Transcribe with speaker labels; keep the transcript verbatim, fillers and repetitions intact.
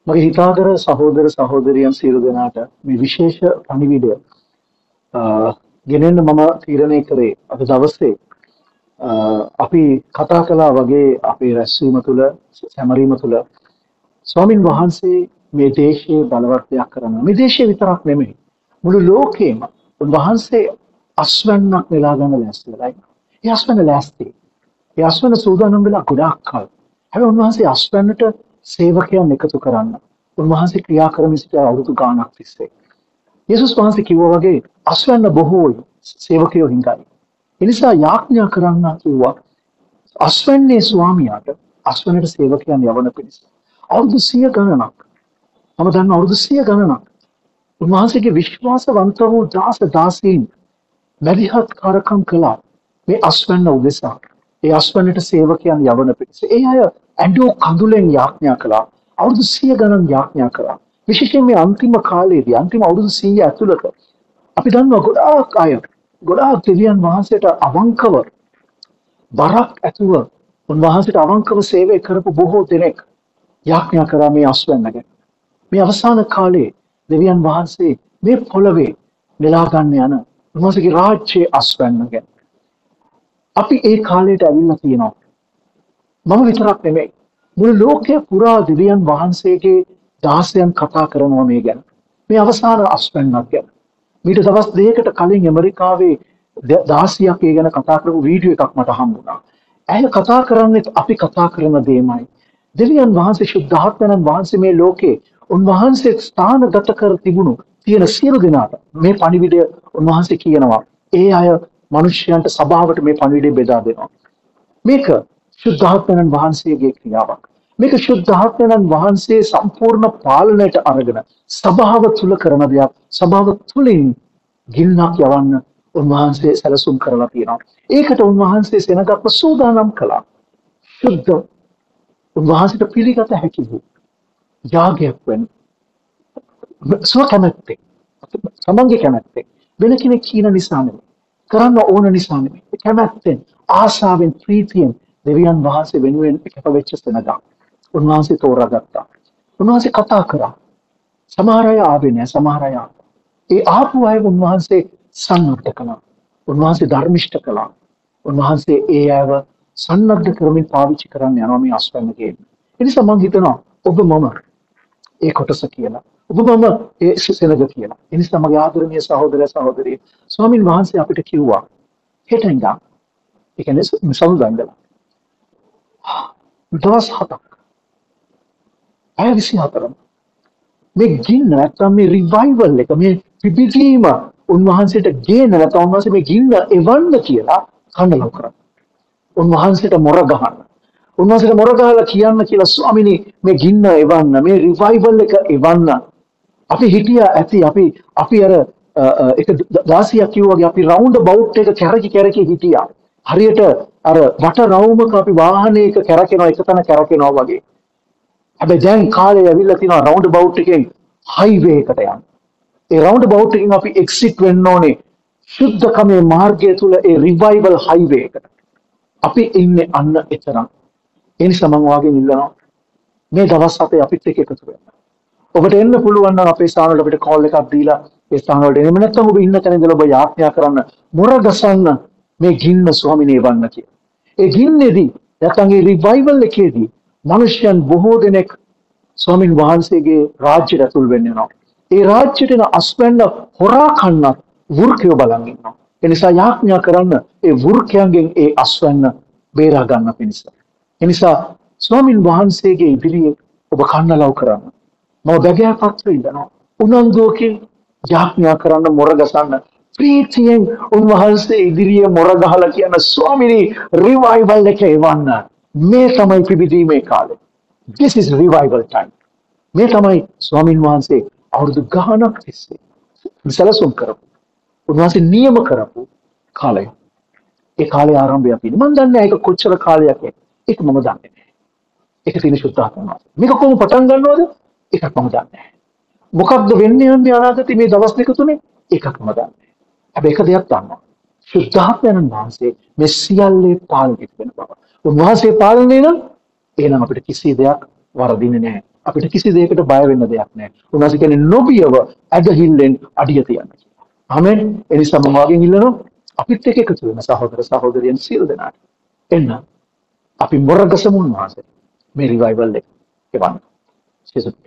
Speaker 1: මගේ හිතාගර සහෝදර සහෝදරියන් සියලු දෙනාට මේ විශේෂ පණිවිඩය ගෙනෙන්න මම තීරණය කරේ අද දවසේ අපි කතා කළා වගේ අපේ රැස්වීම තුළ සැමරීම තුළ ස්වාමින් වහන්සේ මේ දේශයේ බලවත්යක් කරනවා. මේ දේශයේ විතරක් නෙමෙයි මුළු ලෝකෙම උන්වහන්සේ අස්වැන්නක් වෙලා ගන්න ලෑස්ති වෙලා ඉන්නවා. ඒ අස්වැන්න ලෑස්ති. ඒ අස්වැන්න සූදානම් වෙලා ගොඩාක් කල්. හැබැයි උන්වහන්සේ අස්වැන්නට සේවකයන් එකතු කරන්න. උන්වහන්සේ ක්‍රියා කරමින් සිට අවුරුදු ගාණක් තිස්සේ. යේසුස් වහන්සේ කිව්වා වගේ අස්වැන්න බොහෝයි සේවකයෝ හිඟයි. ඒ නිසා යාඥා කරන්න කිව්වා අස්වැන්නේ ස්වාමියාට අස්වැන්නට සේවකයන් යවන පිණිස. අවුරුදු සිය ගණනක්. මම දන්න අවුරුදු සිය ගණනක්. උන්වහන්සේගේ විශ්වාසවන්ත වූ දාස දාසීන් මැදිහත් කාරකම් කළා මේ අස්වැන්න උදෙසා. ඒ අස්වැන්නට සේවකයන් යවන පිණිස. ඒ අය ඇඬෝ කඳුලෙන් යාඥා කළා. අවුරුදු සිය ගණන් යාඥා කළා. විශේෂයෙන් මේ අන්තිම කාලයේදී අන්තිම අවුරුදු සිය ඇතුළත අපි දන්නවා ගොඩාක් අය ගොඩාක් දෙවියන් වහන්සේට අවංකව බරක් ඇතුව උන්වහන්සේට අවංකව සේවය කරපු බොහෝ දෙනෙක් යාඥා කරා මේ අස්වැන්න ගැන. මේ අවසාන කාලේ දෙවියන් වහන්සේ මේ පොළවේ නෙලා ගන්න යන උන්වහන්සේගේ රාජ්‍යයේ අස්වැන්න ගැන. අපි ඒ කාලයට ඇවිල්ලා තියෙනවා. මම විතරක් නෙමෙයි මුළු ලෝකයේ පුරා දෙවියන් වහන්සේගේ දාසයන් කතා කරනවා මේ ගැන. මේ අවසාන අස්වැන්නක් ගැන. මීට දවස් දෙකකට කලින් ඇමරිකාවේ දාසියක් ඒ ගැන කතා කරපු වීඩියෝ එකක් මට හම්බුණා. ඇය කතා කරන්නේ අපි කතා කරන දෙයමයි. දෙවියන් වහන්සේ ශුද්ධාත්මයන් වහන්සේ මේ ලෝකේ උන්වහන්සේ ස්ථානගත කර තිබුණු තියෙන සියලු දෙනාට මේ පණිවිඩය උන්වහන්සේ කියනවා. ඒ අය මිනිස්යන්ට සභාවට මේ පණිවිඩය බෙදා දෙනවා. මේක ශුද්ධාත්මයන් වහන්සේගේ ක්‍රියාවක්. මේක ශුද්ධාත්මයන් වහන්සේ සම්පූර්ණ පාලනයට අරගෙන සභාව තුල කරන දෙයක්. සභාව තුලින් ගින්නක් යවන්න උන්වහන්සේ සැලසුම් කරලා තියෙනවා. ඒකට උන්වහන්සේ සෙනගක්ව සූදානම් කළා. ශුද්ධ උන්වහන්සේට පිළිගත හැකි වූ යාගයක් වෙන සුව කැමැත්තෙන් සමන්ගේ කැමැත්තෙන් වෙන කෙනෙක් කියන නිසා නෙමෙයි කරන්න ඕන නිසා නෙමෙයි කැමැත්තෙන් ආශාවෙන් ප්‍රීතියෙන් දෙවියන් වහන්සේ වෙනුවෙන් කැපවෙච්ච සෙනගක් උන්වහන්සේ තෝරාගත්තා. උන්වහන්සේ කතා කරා. සමහර අය ආවේ නැහැ සමහර අය ආවා. ඒ ආපු අය උන්වහන්සේ සන්නද්ධ කළා. උන්වහන්සේ ධර්මිෂ්ඨ කළා. උන්වහන්සේ ඒ අයව සන්නද්ධ කරමින් පාවිච්චි කරන්න යනවා මේ අස්වැන්න ගේන්න. ඒ නිසා මම හිතනවා ඔබ මම ඒ කොටස කියලා. ඔබ මම ඒ සෙනග කියලා. ඒ නිසා මගේ ආදරණීය සහෝදර සහෝදරිය ස්වාමින් වහන්සේ අපිට කිව්වා හෙට ඉඳන් ඒ කියන්නේ සමුදා ඉඳලා දවස් හතක් අය විසිහතරම මේ ගින්න නැත්නම් මේ රිවයිවල් එක මේ පිපිදීම උන්වහන්සේට ගේන නැත්නම් උන්වහන්සේ මේ ගින්න එවන්න කියලා කන්නලව කරා. උන්වහන්සේට මොර ගහන්න. උන්වහන්සේට මොර ගහලා කියන්න කියලා ස්වාමිනී මේ ගින්න එවන්න මේ රිවයිවල් එක එවන්න. අපි හිටියා ඇති අපි අපි අර එක දාසියක් කිව්වාගේ අපි රවුන්ඩ් බවුට් එක කැරකි කැරකි හිටියා. හරියට අර වට රවුමක අපි වාහනයක කැරකෙනවා එක තැන කැරකෙනවා වගේ. හැබැයි දැන් කාලේ ඇවිල්ලා තියෙනවා රවුන්ඩ් බවුට් එකෙන් හයිවේ එකට යන්න. ඒ රවුන්ඩ් බවුට් එකෙන් අපි එක්සිට් වෙන්න ඕනේ ශුද්ධකමේ මාර්ගය තුල ඒ රිවයිවල් හයිවේ එකට. අපි ඉන්නේ අන්න එතරම්. ඒ නිසා මම වාගෙන් ඉල්ලනවා මේ දවස් හතේ අපිත් එක්ක එකතු වෙන්න. ඔබට එන්න පුළුවන් නම් අපේ ස්ථාන වලට අපිට කෝල් එකක් දීලා ඒ ස්ථාන වලට එන්න. නැත්නම් ඔබ ඉන්න තැන ඉඳලා ඔබ යාඥා කරන්න මොර ගසන්න මේ ගින්න ස්වාමිනේ වන්න කියලා. ඒ ගින්නේදී නැත්නම් ඒ රිවයිවල් එකේදී මිනිස්යන් බොහෝ දෙනෙක් ස්වාමින් වහන්සේගේ රාජ්‍යයට ඇතුල් වෙන්න යනවා. ඒ රාජ්‍යයට එන අස්වැන්න හොරා කන්නත් වෘකයෝ බලන් ඉන්නවා. ඒ නිසා යාඥා කරන්න ඒ වෘකයන්ගෙන් ඒ අස්වැන්න බේරා ගන්න පිණිස. ඒ නිසා ස්වාමින් වහන්සේගේ ඉදිරියේ ඔබ කන්නලව් කරන්න. මම බැගෑපත්ව ඉන්නවා. උනන්දුවකින් යාඥා කරන්න මොර ගසන්න. ප්‍රීතියෙන් උන්වහන්සේ ඉදිරියේ මොර ගහලා කියන ස්වාමිනී රිවයිවල් එක එවන්න. මේ තමයි පිබිදීමේ කාලේ. This is revival time. මේ තමයි ස්වාමින් වහන්සේ අවුරුදු ගාණක් තිස්සේ සැලසුම් කරපු උන්වහන්සේ නියම කරපු කාලය. ඒ කාලේ ආරම්භය අපි මම දන්නේ නැහැ ඒක කොච්චර කාලයක් ඒක මම දන්නේ නැහැ. ඒක තියෙන ශුද්ධාත්මය. මේක කොහොම පටන් ගන්නවද? ඒකක් මම දන්නේ නැහැ. මොකක්ද වෙන්නේ යන්නේ අනාගතේ මේ දවස් දෙක තුනේ? ඒකක් මම දන්නේ නැහැ. හැබැයි එක දෙයක් දන්නවා. ශුද්ධාත්මයන් වහන්සේ මේ සියල්ලේ පාලනය කරන බව. උන්වහන්සේ පාලනය නම් එහෙනම් අපිට කිසි දෙයක් වරදින්නේ නැහැ. අපිට කිසි දෙයකට බය වෙන්න දෙයක් නැහැ. උන්වහන්සේ කියන්නේ නොබියව ඇදහිල්ලෙන් අඩිය තියන්න කියලා. ආමෙන්. ඒ නිසා මම වාගෙන් ඉල්ලනවා අපිත් එක්ක එකතු වෙන සහෝදර සහෝදරියන් සියලු දෙනාට. එන්න අපි මොරගසමු උන්වහන්සේ මේ රිවයිවල් එක එවන්න.